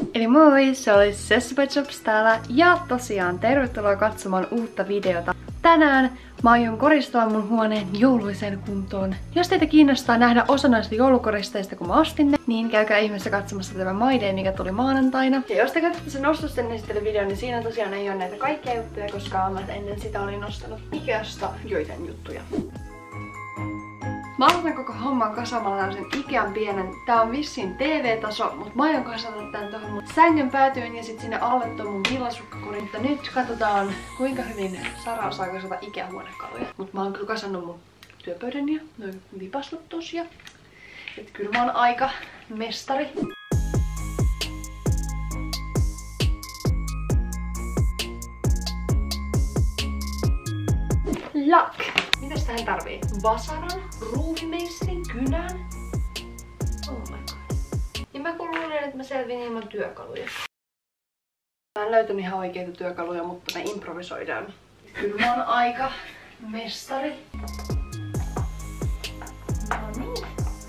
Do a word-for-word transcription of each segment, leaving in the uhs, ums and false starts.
Eli moi, se oli Sessupetshops täällä ja tosiaan tervetuloa katsomaan uutta videota. Tänään mä aion koristaa mun huoneen jouluiseen kuntoon. Jos teitä kiinnostaa nähdä osa näistä joulukoristeista kun mä ostin ne, niin käykää ihmeessä katsomassa tämä My Day, mikä tuli maanantaina. Ja jos te katsotte sen ostosten esittelyvideon, niin siinä tosiaan ei ole näitä kaikkia juttuja, koska mä ennen sitä olin ostanut Ikeasta joitain juttuja. Mä aloitan koko homman kasaamaan tällaisen Ikean pienen. Tää on vissiin T V-taso, mutta mä aion kasata tän tohon mun sängyn päätyyn ja sit sinne alle tuon mun villasukkakori. Mutta nyt katsotaan kuinka hyvin Sara osaa kasata Ikea-huonekaluja. Mut mä oon kyllä kasannut mun työpöydän ja noin lipaslut tosia. Et kyllä mä oon aika mestari. Luck! Mitäs tähän tarvii? Vasaran, ruuvimeisselin, kynän. Oh my god. Ja mä kun luulen, että mä selviin ilman työkaluja. Mä en löytänyt ihan oikeita työkaluja, mutta me improvisoidaan. Kyllä mä oon aika mestari. No niin.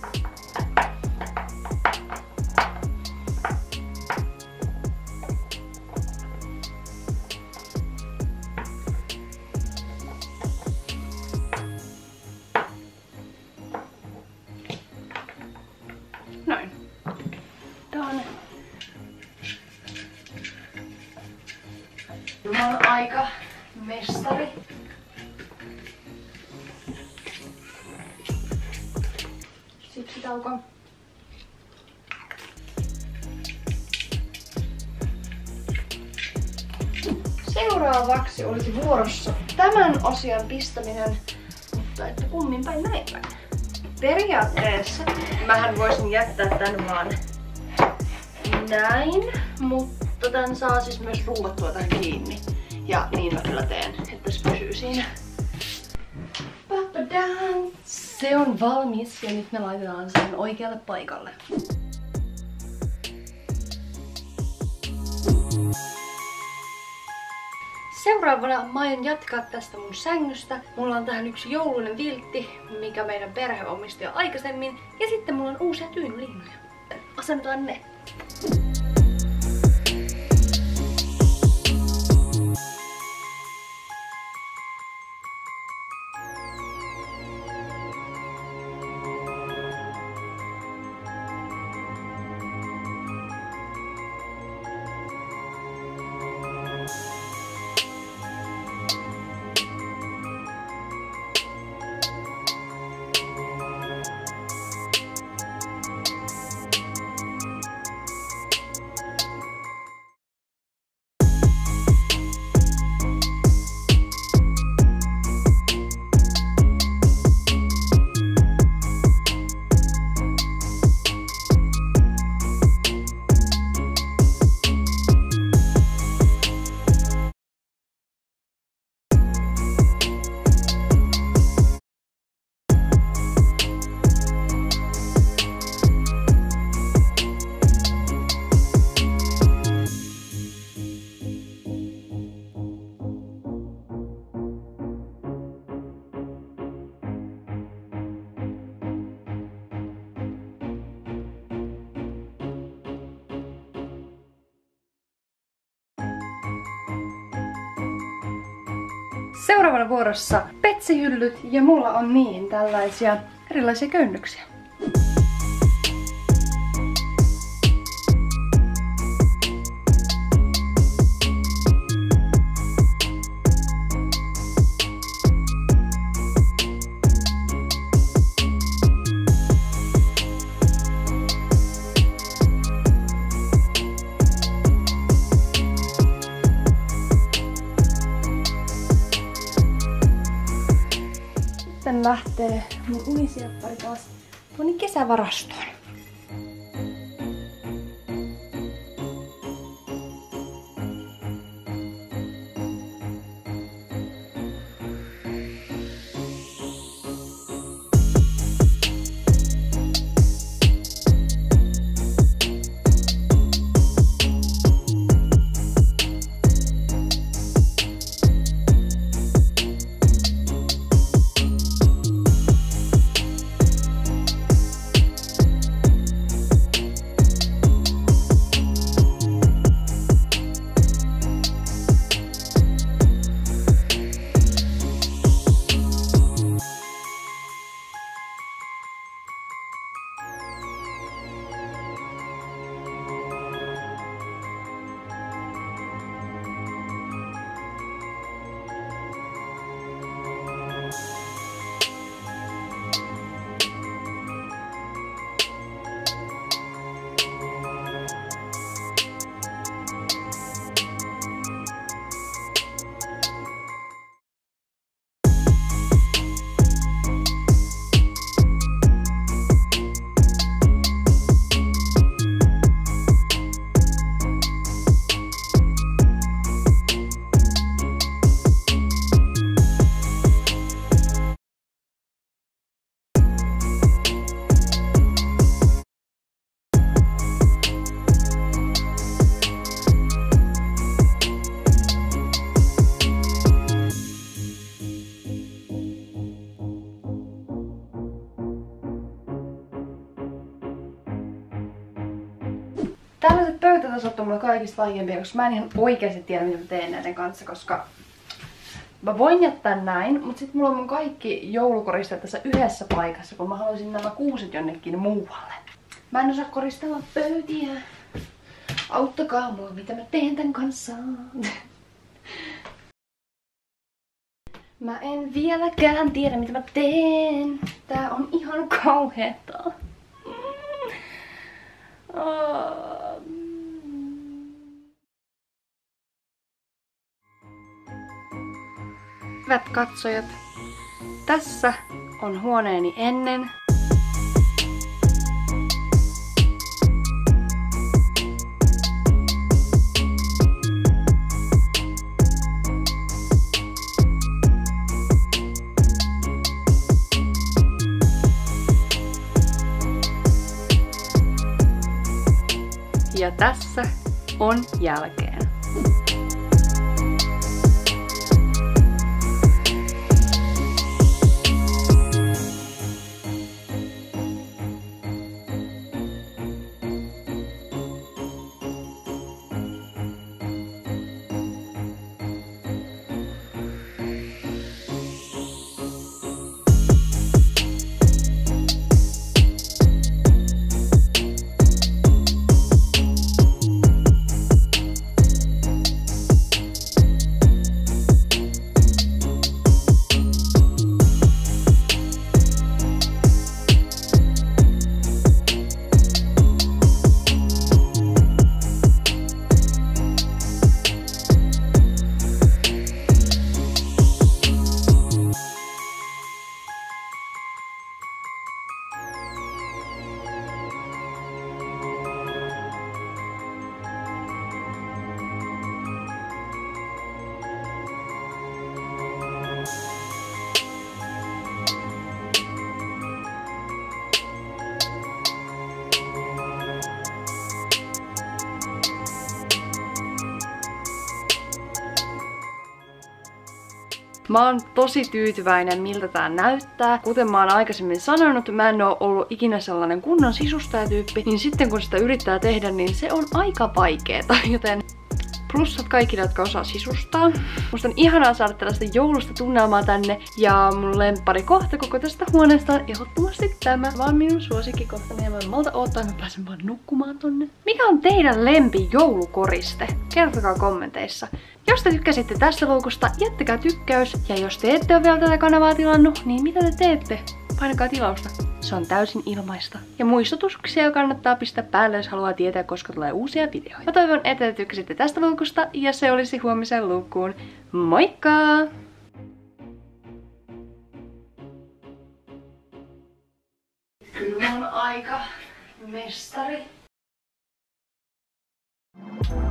Noin. Done. Mä oon aika mestari. Sipsitauko. Seuraavaksi olisi vuorossa tämän asian pistäminen, mutta että kummin päin näin päin. Periaatteessa mähän voisin jättää tän vaan näin, mutta tän saa siis myös ruuvattua tähän kiinni. Ja niin mä kyllä teen, että se pysyy siinä. Se on valmis ja nyt me laitetaan sen oikealle paikalle. Seuraavana mä aion jatkaa tästä mun sängystä. Mulla on tähän yksi jouluinen viltti, mikä meidän perhe omisti jo aikaisemmin. Ja sitten mulla on uusia tyynylinnoja. Asennetaan ne. Seuraavana vuorossa petsihyllyt ja mulla on niin tällaisia erilaisia köynnöksiä. Sitten lähtee mun unisieppari taas tuonne kesävarastoon. Tällaiset pöytätasot on mulle kaikista vaikeampia, koska mä en ihan oikeasti tiedä, mitä mä teen näiden kanssa, koska mä voin jättää näin, mutta sit mulla on mun kaikki joulukoristeet tässä yhdessä paikassa, kun mä haluaisin nämä kuuset jonnekin muualle. Mä en osaa koristella pöytiä. Auttakaa mua, mitä mä teen tän kanssa. Mä en vieläkään tiedä, mitä mä teen. Tää on ihan kauheeta. Hyvät katsojat, tässä on huoneeni ennen. Ja tässä on jälkeen. Mä oon tosi tyytyväinen, miltä tää näyttää. Kuten mä oon aikaisemmin sanonut, mä en oo ollut ikinä sellainen kunnon sisustajatyyppi, niin sitten kun sitä yrittää tehdä, niin se on aika vaikeeta, joten plussat kaikille, jotka osaa sisustaa. Musta on ihanaa saada tällaista joulusta tunnelmaa tänne, ja mun lemppari kohta koko tästä huoneesta on ehdottomasti tämä. Vaan minun suosikkikohtani, ja mä en malta odottaa, että mä pääsen vaan nukkumaan tonne. Mikä on teidän lempi joulukoriste? Kertokaa kommenteissa. Jos te tykkäsitte tästä luukusta, jättäkää tykkäys. Ja jos te ette ole vielä tätä kanavaa tilannut, niin mitä te teette? Painakaa tilausta. Se on täysin ilmaista. Ja muistutuksia kannattaa pistää päälle, jos haluaa tietää, koska tulee uusia videoita. Mä toivon, että te tykkäsitte tästä luukusta, ja se olisi huomisen luukkuun. Moikka! Kyllä on aika, mestari.